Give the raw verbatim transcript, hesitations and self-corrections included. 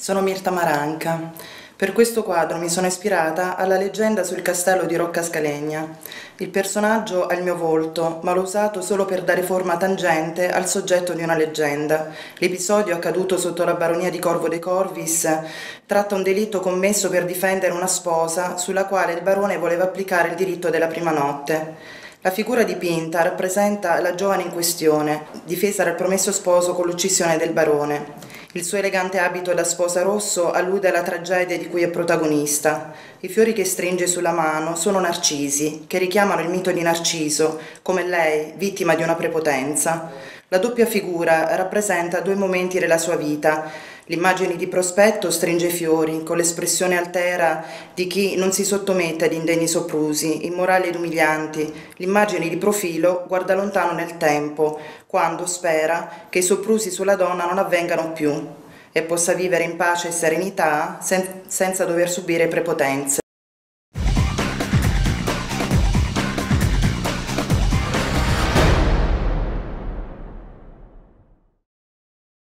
Sono Mirta Maranca. Per questo quadro mi sono ispirata alla leggenda sul castello di Roccascalegna. Il personaggio ha il mio volto, ma l'ho usato solo per dare forma tangente al soggetto di una leggenda. L'episodio accaduto sotto la baronia di Corvo de Corvis tratta un delitto commesso per difendere una sposa sulla quale il barone voleva applicare il diritto della prima notte. La figura dipinta rappresenta la giovane in questione, difesa dal promesso sposo con l'uccisione del barone. Il suo elegante abito da sposa rosso allude alla tragedia di cui è protagonista. I fiori che stringe sulla mano sono narcisi, che richiamano il mito di Narciso, come lei, vittima di una prepotenza. La doppia figura rappresenta due momenti della sua vita. L'immagine di prospetto stringe i fiori, con l'espressione altera di chi non si sottomette ad indegni soprusi, immorali ed umilianti. L'immagine di profilo guarda lontano nel tempo, quando spera che i soprusi sulla donna non avvengano più e possa vivere in pace e serenità sen- senza dover subire prepotenze.